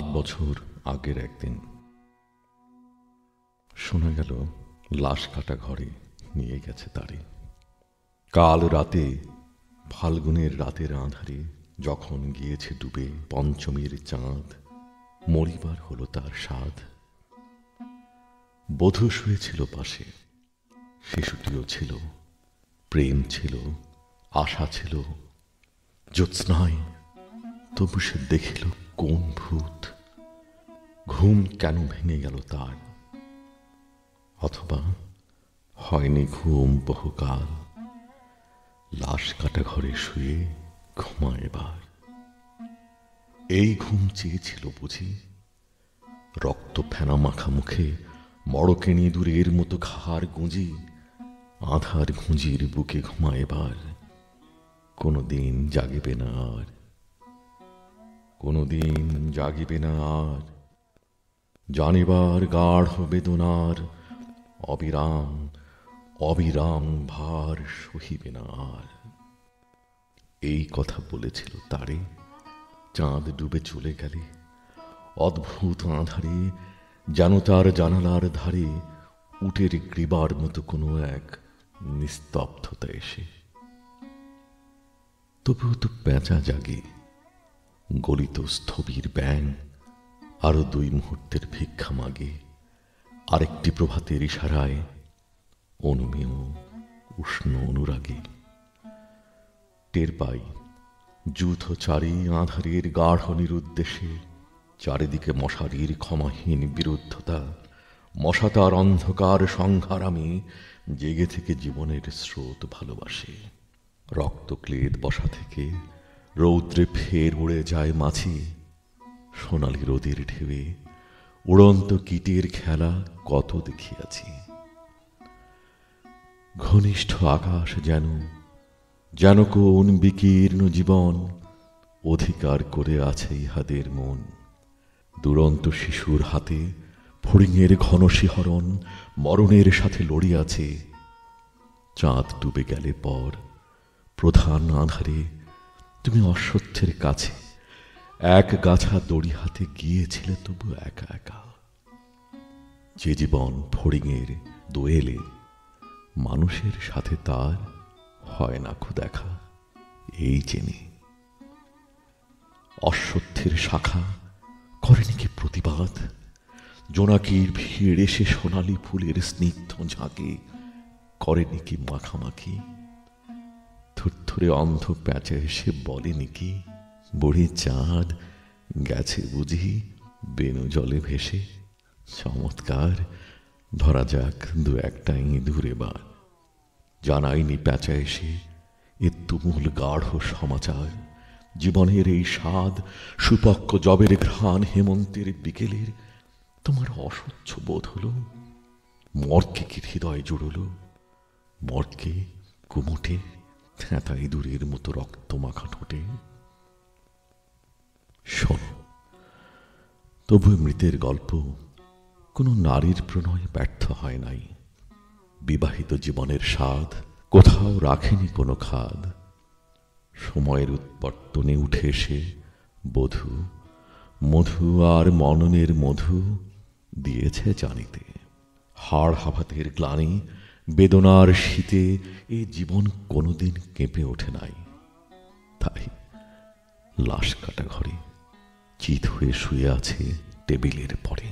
8 বছর আগের একদিন শোনা গেল লাশ কাটা ঘরে নিয়ে গেছে তারে। কাল রাতে ফাল্গুনের রাতের আঁধারে যখন গিয়েছে ডুবে পঞ্চমীর চাঁদ, মরিবার হলো তার স্বাদ। বধূ শুয়েছিল পাশে, শিশুটিও ছিল, প্রেম ছিল, আশা ছিল, জ্যোৎস্নায়। তবু সে দেখিল কোন ভূত, ঘুম কেন ভেঙে গেল তার? অথবা হয়নি ঘুম বহুকাল, লাশ কাটা ঘরে শুয়ে ঘুমায় এবার। এই ঘুম চেয়েছিল বুঝি? রক্ত ফেনা মাখা মুখে মড়কেনি দূরের মতো ঘাড় গুঁজি, আধার ঘুঁজির বুকে ঘুমায় এবার। কোনোদিন জাগিবে না আর, কোনোদিন জাগিবে না আর, জানিবার গাঢ় বেদনার অবিরাম অবিরাম ভার সহিবে না আর। এই কথা বলেছিল তারে চাঁদ ডুবে চলে গেলে। অদ্ভুত আঁধারে যেন তার জানালার ধারে উটের গ্রীবার মতো কোনো এক নিস্তব্ধতা এসে। তবুও তো পেঁচা জাগে, গলিত স্থবির ব্যাং আরো 2 মুহূর্তের ভিক্ষা মাগে। আরেকটি প্রভাতের ইশারায় অনুমেয় উষ্ণ অনুরাগে। টের পাই যূথ চারি আঁধারের গাঢ় নিরুদ্দেশে, চারিদিকে মশারির ক্ষমাহীন বিরুদ্ধতা। মশা তার অন্ধকার সংহারামে জেগে থেকে জীবনের স্রোত ভালোবাসে। রক্তক্লেদ বসা থেকে রৌদ্রে ফের উড়ে যায় মাছি। সোনালি রোদের ঢেউয়ে উড়ন্ত কীটের খেলা কত দেখিয়াছি। ঘনিষ্ঠ আকাশ যেন যেন কোন বিকীর্ণ জীবন অধিকার করে আছে ইহাদের মন। দুরন্ত শিশুর হাতে ফড়িংয়ের ঘন শিহরণ মরণের সাথে লড়িয়াছে। চাঁদ ডুবে গেলে পর প্রধান আঁধারে তুমি অশ্বত্থের কাছে এক গাছা দড়ি হাতে গিয়েছিলে, তবু একা একা। যে জীবন ফড়িংয়ের দোয়েলে, মানুষের সাথে তার হয় না খো দেখা, এই জেনে। অশ্বত্থের শাখা করেনি কি প্রতিবাদ? জোনাকির ভিড় এসে সোনালি ফুলের স্নিগ্ধ ঝাঁকে করেনি কি মাখামাখি? থুরথুরে অন্ধ প্যাঁচা এসে বলেনি কি, বুড়ি চাঁদ গেছে বুঝি বেনু জলে ভেসে? চমৎকার, ধরা যাক 2-1টা ইঁদুর এবার। জানাইনি প্যাঁচা এসে এ তুমুল গাঢ় সমাচার। জীবনের এই স্বাদ সুপক্ক জবের ঘ্রাণ হেমন্তের বিকেলের তোমার অসহ্য বোধ হল। মর্কে কি হৃদয় জুড়ল? মর্কে কুমোটে থ্যাঁতা ইঁদুরের মতো রক্ত মাখা ঠোঁটে। শোনো, তবু মৃতের গল্প কোনো নারীর প্রণয় ব্যর্থ হয় নাই। বিবাহিত জীবনের স্বাদ কোথাও রাখেনি কোনো খাদ। সময়ের উৎপত্তনে উঠে এসে বধূ মধু আর মননের মধু দিয়েছে জানিতে। হাড় হাফাতের গ্লানি বেদনার শীতে এ জীবন কোনোদিন কেঁপে ওঠে নাই। তাই লাশ কাটা ঘরে চিত হয়ে শুয়ে আছে টেবিলের পরে।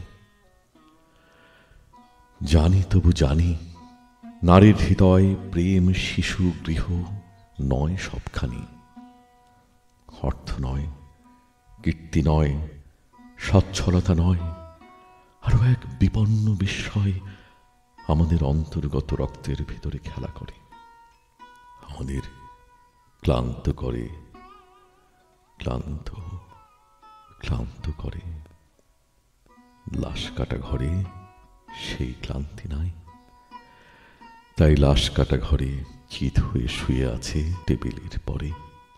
জানি, তবু জানি নারীর হৃদয় প্রেম শিশু গৃহ নয় সবখানি। অর্থ নয়, কীর্তি নয়, সচ্ছলতা নয়, আরো এক বিপন্ন বিস্ময় আমাদের অন্তর্গত রক্তের ভিতরে খেলা করে, আমাদের ক্লান্ত করে, ক্লান্ত ক্লান্ত করে। লাশ কাটা ঘরে সেই ক্লান্তি নাই। তাই লাশ কাটা ঘরে চিত হয়ে শুয়ে আছে টেবিলের পরে।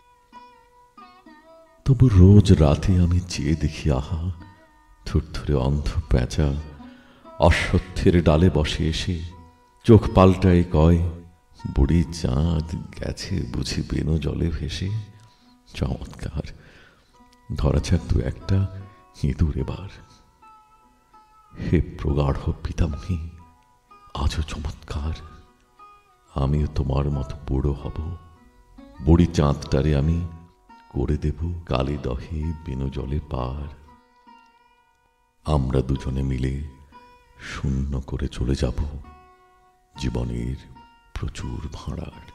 তবু রোজ রাতে আমি চেয়ে দেখি, আহা, থুরথুরে অন্ধ প্যাঁচা অশ্বত্থের ডালে বসে এসে চোখ পাল্টায় কয়, বুড়ি চাঁদ গেছে বুঝি বেনু জলে ভেসে। চমৎকার, ধরা যাক 2-1টা ইঁদুর এবার। হে প্রগাঢ় পিতামহী, আজও চমৎকার। আমিও তোমার মতো বুড়ো হব। বুড়ি চাঁদটারে আমি করে দেব কালে দহে বিনু জলে পার। আমরা দুজনে মিলে শূন্য করে চলে যাব জীবনের প্রচুর ভাঁড়ার।